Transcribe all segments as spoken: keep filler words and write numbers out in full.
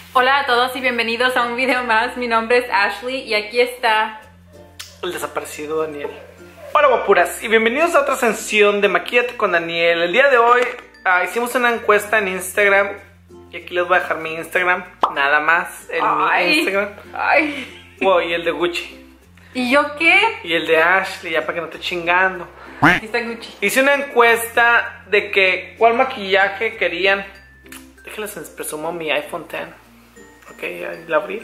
Hola a todos y bienvenidos a un video más. Mi nombre es Ashley y aquí está el desaparecido Daniel. Hola guapuras y bienvenidos a otra sesión de Maquíllate con Daniel. El día de hoy uh, hicimos una encuesta en Instagram y aquí les voy a dejar mi Instagram, nada más, el ay, mi Instagram. Ay. Wow, y el de Gucci. ¿Y yo qué? Y el de Ashley, ya para que no esté chingando. Aquí está Gucci. Hice una encuesta de que cuál maquillaje querían. Déjenles presumo mi iPhone diez. Ok, ahí la abrí.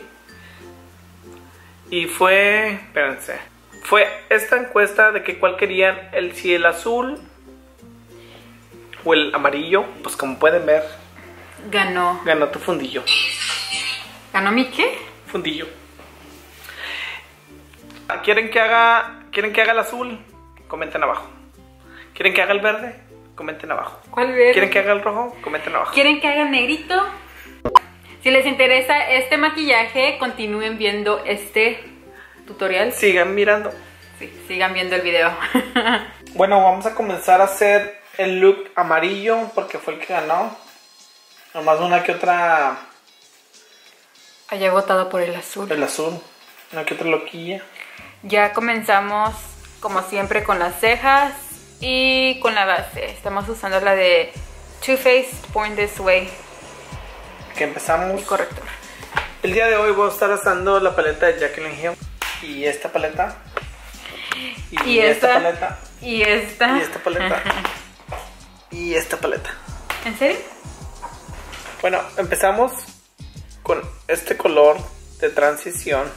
Y fue, espérense, fue esta encuesta de que cuál querían, el, si el azul o el amarillo. Pues como pueden ver, Ganó. ganó tu fundillo. ¿Ganó mi qué? Fundillo. ¿Quieren que haga, quieren que haga el azul? Comenten abajo. ¿Quieren que haga el verde? Comenten abajo. ¿Cuál verde? ¿Quieren que haga el rojo? Comenten abajo. ¿Quieren que haga el negrito? Si les interesa este maquillaje, continúen viendo este tutorial. Sigan mirando. Sí, sigan viendo el video. Bueno, vamos a comenzar a hacer el look amarillo porque fue el que ganó. Nomás una que otra. Haya votado por el azul. El azul. Una que otra loquilla. Ya comenzamos, como siempre, con las cejas y con la base. Estamos usando la de Too Faced Born This Way. Que empezamos. El corrector. El día de hoy voy a estar usando la paleta de Jaclyn Hill. Y esta paleta. Y, y esta, esta paleta. Y esta. Y esta paleta. Y esta paleta. ¿En serio? Bueno, empezamos con este color de transición.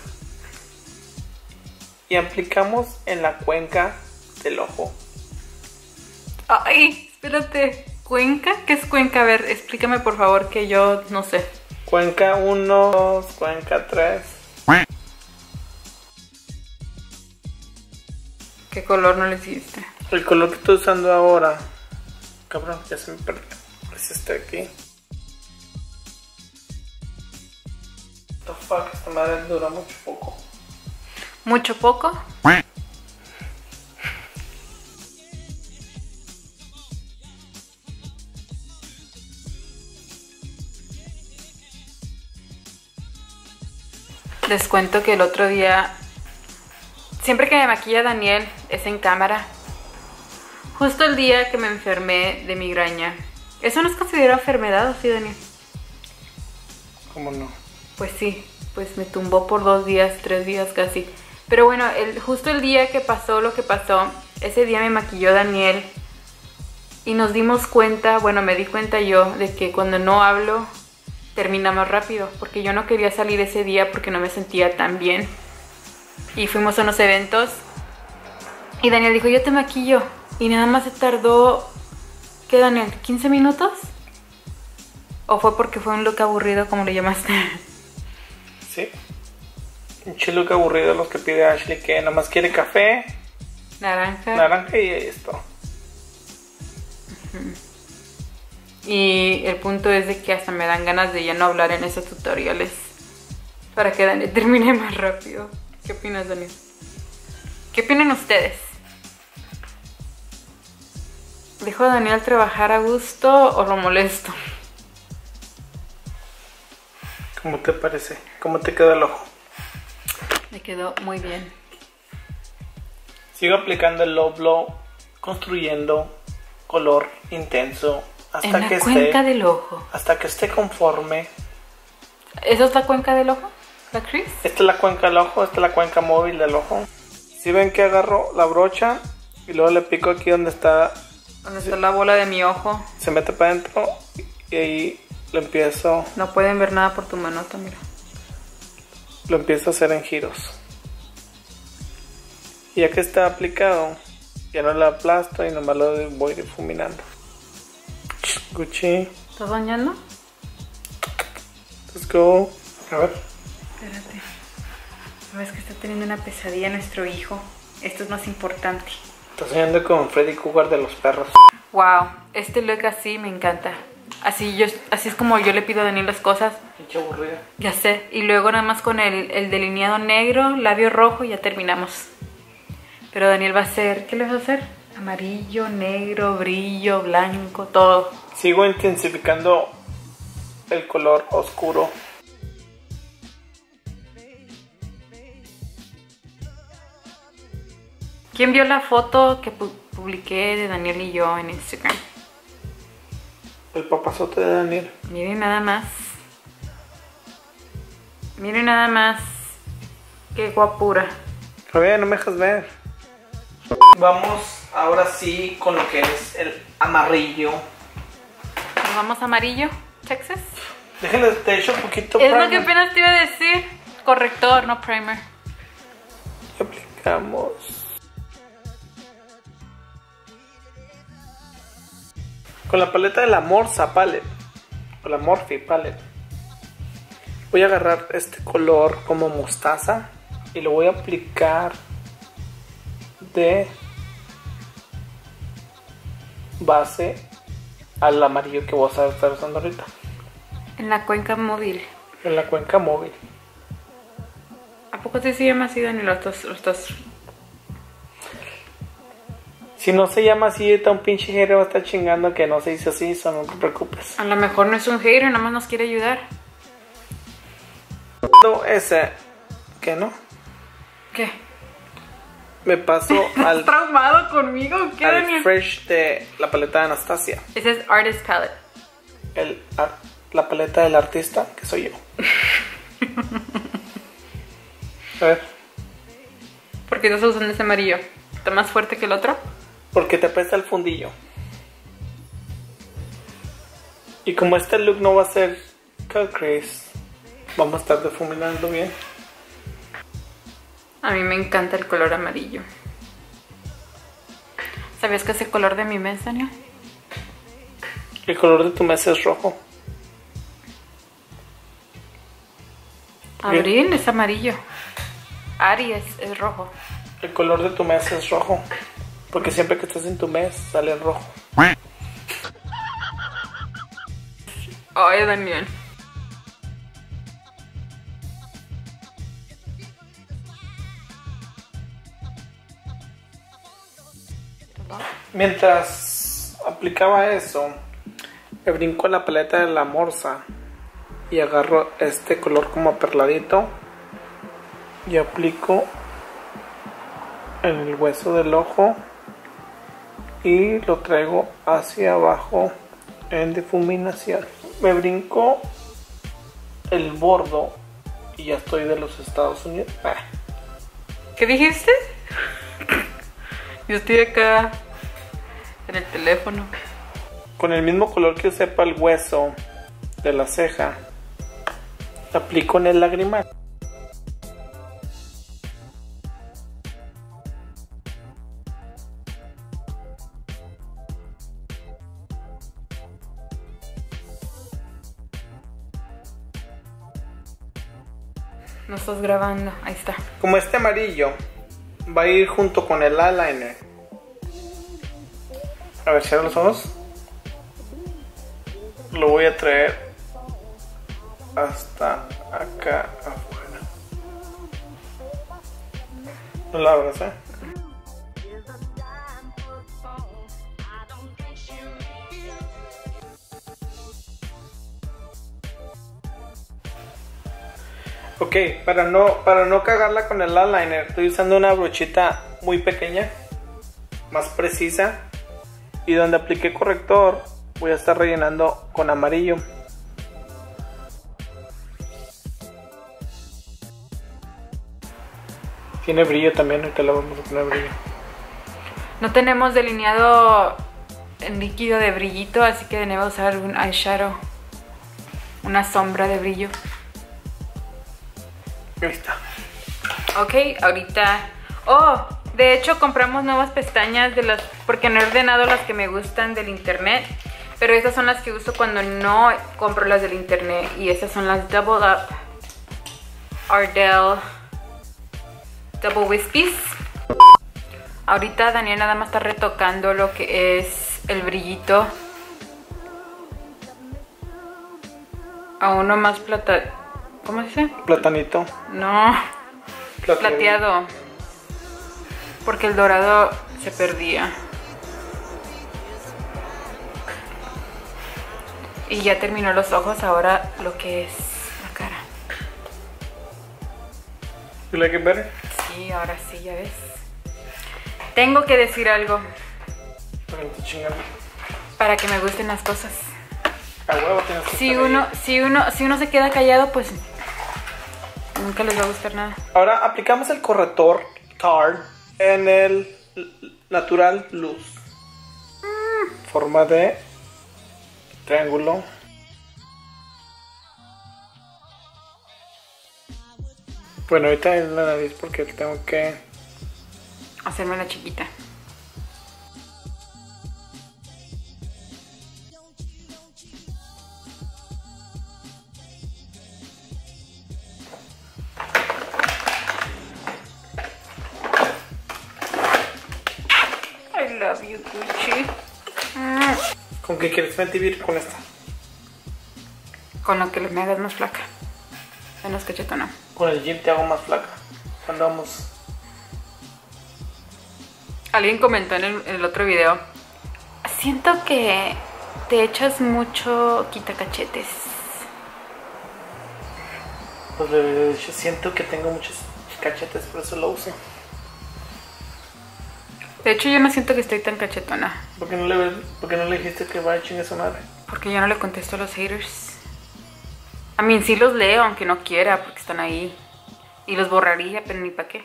Y aplicamos en la cuenca del ojo. Ay, espérate. ¿Cuenca? ¿Qué es cuenca? A ver, explícame por favor, que yo no sé. Cuenca uno, dos, cuenca tres. ¿Qué color no le hiciste? El color que estoy usando ahora. Cabrón, ya se me perdió. Es este de aquí. What the fuck, esta madre dura mucho poco. ¿Mucho poco? Les cuento que el otro día, siempre que me maquilla Daniel es en cámara. Justo el día que me enfermé de migraña. ¿Eso no es considerado enfermedad o sí, Daniel? ¿Cómo no? Pues sí, pues me tumbó por dos días, tres días casi. Pero bueno, el, justo el día que pasó lo que pasó, ese día me maquilló Daniel. Y nos dimos cuenta, bueno, me di cuenta yo, de que cuando no hablo termina más rápido, porque yo no quería salir ese día porque no me sentía tan bien. Y fuimos a unos eventos y Daniel dijo, yo te maquillo. Y nada más se tardó, ¿qué, Daniel? ¿quince minutos? ¿O fue porque fue un look aburrido, como le llamaste? Sí. Un look aburrido los que pide Ashley, que nada más quiere café, Naranja. naranja y esto. Uh-huh. Y el punto es de que hasta me dan ganas de ya no hablar en esos tutoriales para que Daniel termine más rápido. ¿Qué opinas, Daniel? ¿Qué opinan ustedes? ¿Dejo a Daniel trabajar a gusto o lo molesto? ¿Cómo te parece? ¿Cómo te queda el ojo? Me quedó muy bien. Sigo aplicando el low blow, construyendo color intenso. Hasta en la que cuenca esté, del ojo. Hasta que esté conforme. ¿Esa es la cuenca del ojo? ¿La Chris? Esta es la cuenca del ojo, esta es la cuenca móvil del ojo. Si ven que agarro la brocha y luego le pico aquí donde está. Donde está la bola de mi ojo. Se mete para adentro y ahí lo empiezo. No pueden ver nada por tu manota, mira. Lo empiezo a hacer en giros. Y ya que está aplicado, ya no lo aplasto y nomás lo voy difuminando. Gucci. ¿Estás bañando? Let's go. A ver. Espérate. Sabes que está teniendo una pesadilla nuestro hijo. Esto es más importante. Está soñando con Freddy Krueger de los perros. Wow, este look así me encanta. Así yo, así es como yo le pido a Daniel las cosas. Pinche aburrida. Ya sé. Y luego nada más con el, el delineado negro, labio rojo y ya terminamos. Pero Daniel va a hacer, ¿qué le vas a hacer? Amarillo, negro, brillo, blanco, todo. Sigo intensificando el color oscuro. ¿Quién vio la foto que pu publiqué de Daniel y yo en Instagram? El papazote de Daniel. Miren nada más. Miren nada más. Qué guapura. A ver, no me dejas ver. Vamos ahora sí con lo que es el amarillo. Nos vamos a amarillo, Texas. Déjenle, te echo un poquito Es primer. lo que apenas te iba a decir. Corrector, no primer. Aplicamos. Con la paleta de la Morsa Palette. O la Morphe Palette. Voy a agarrar este color como mostaza. Y lo voy a aplicar de base al amarillo que voy a estar usando ahorita. En la cuenca móvil. En la cuenca móvil. ¿A poco te se llama así, Daniel? Los dos, los dos. Si no se llama así, está un pinche hater va a estar chingando que no se dice así, eso no te preocupes. A lo mejor no es un hater, nada más nos quiere ayudar. No, ese. ¿Qué no? ¿Qué? Me paso al, ¿Estás traumado conmigo? ¿Qué, al Daniel? fresh de la paleta de Anastasia. Ese es Artist Palette. El, ar- la paleta del artista, que soy yo. A ver. ¿Por qué estás usando ese amarillo? ¿Está más fuerte que el otro? Porque te apesta el fundillo. Y como este look no va a ser cut crease, vamos a estar difuminando bien. A mí me encanta el color amarillo. ¿Sabías que es el color de mi mes, Daniel? El color de tu mesa es rojo. Abril es amarillo. Aries es rojo. El color de tu mes es rojo. Porque siempre que estás en tu mes sale rojo. Ay, Daniel. Mientras aplicaba eso, me brinco a la paleta de la Morsa y agarro este color como perladito y aplico en el hueso del ojo y lo traigo hacia abajo en difuminación. Me brinco el bordo y ya estoy de los Estados Unidos. Ah. ¿Qué dijiste? Yo estoy acá en el teléfono. Con el mismo color que usé para el hueso de la ceja, aplico en el lagrimal. No estás grabando, ahí está. Como este amarillo va a ir junto con el eyeliner. A ver, cierra los ojos. Lo voy a traer hasta acá afuera. No lo abras, ¿eh? Ok, para no, para no cagarla con el eyeliner, estoy usando una brochita muy pequeña, más precisa. Y donde apliqué corrector, voy a estar rellenando con amarillo. Tiene brillo también, ahorita le vamos a poner brillo. No tenemos delineado en líquido de brillito, así que debemos usar un eyeshadow. Una sombra de brillo. Ahí está. Ok, ahorita... Oh, de hecho compramos nuevas pestañas de las... Porque no he ordenado las que me gustan del internet. Pero estas son las que uso cuando no compro las del internet. Y estas son las Double Up Ardell Double Wispies. Ahorita Daniel nada más está retocando lo que es el brillito a uno más plata... ¿Cómo se dice? Platanito. No, Plateado. plateado. Porque el dorado se perdía. Y ya terminó los ojos, ahora lo que es la cara. You like it better? Sí, ahora sí, ya ves. Tengo que decir algo Pero no te chingan. para que me gusten las cosas. A huevo tienes que Si estar uno, ahí. si uno, si uno se queda callado, pues nunca les va a gustar nada. Ahora aplicamos el corrector Card en el Natural Luz. Mm. Forma de triángulo. Bueno, ahorita en la nariz porque tengo que... Hacerme la chiquita. I love you, Gucci. Mm. ¿Con qué quieres vivir con esta? Con lo que me hagas más flaca. Menos cachetona. Con el gym te hago más flaca. Cuando vamos... Alguien comentó en el, en el otro video. Siento que te echas mucho quitacachetes. Pues de hecho siento que tengo muchos cachetes, por eso lo uso. De hecho yo no siento que estoy tan cachetona. ¿Por qué no le, por qué no le dijiste que vaya a chingar su madre? Porque yo no le contesto a los haters. A mí sí los leo, aunque no quiera, porque están ahí. Y los borraría, pero ni para qué.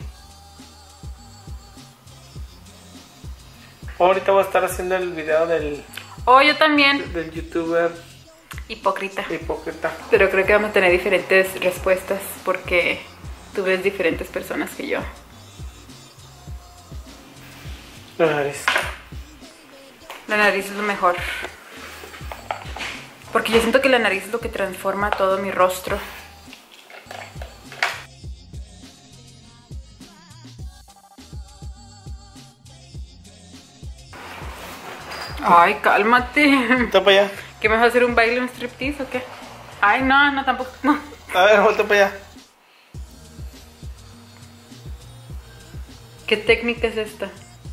Ahorita voy a estar haciendo el video del, Oh, yo también. del youtuber Hipócrita. hipócrita. Pero creo que vamos a tener diferentes respuestas porque tú ves diferentes personas que yo. La nariz. La nariz es lo mejor. Porque yo siento que la nariz es lo que transforma todo mi rostro. Ay, cálmate. Volta para allá. ¿Qué me vas a hacer un baile, un striptease o qué? Ay, no, no, tampoco, no. A ver, volta para allá. ¿Qué técnica es esta?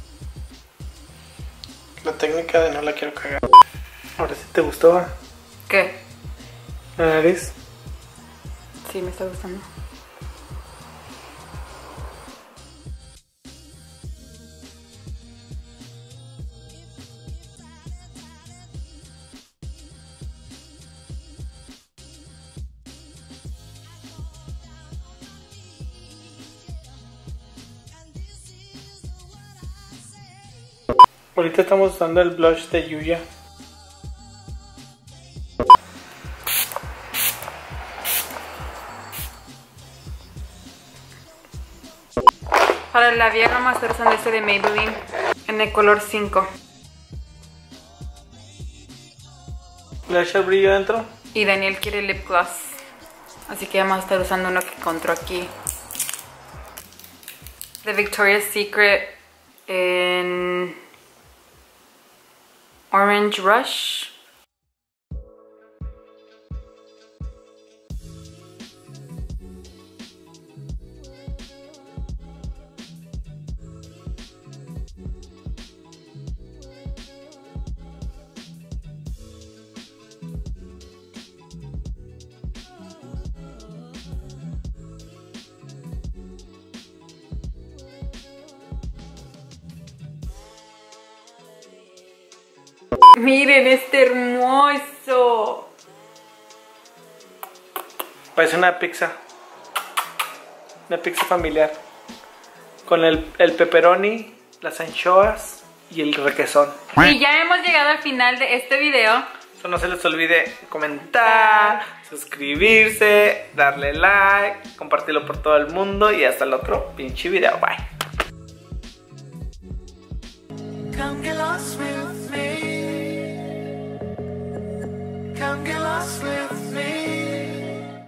La técnica de no la quiero cagar. Ahora sí te gustó, ¿eh? ¿Qué? La nariz. Sí, me está gustando. Ahorita estamos usando el blush de Yuya. Para el labial vamos a estar usando este de Maybelline en el color cinco. ¿Le echa el brillo dentro? Y Daniel quiere lip gloss. Así que vamos a estar usando uno que encontró aquí. De Victoria's Secret en Orange Rush. Miren, este hermoso. Parece una pizza. Una pizza familiar. Con el, el pepperoni, las anchoas y el requesón. Y ya hemos llegado al final de este video. So, no se les olvide comentar, suscribirse, darle like, compartirlo por todo el mundo y hasta el otro pinche video. Bye. Come get lost with me. Come get lost with me.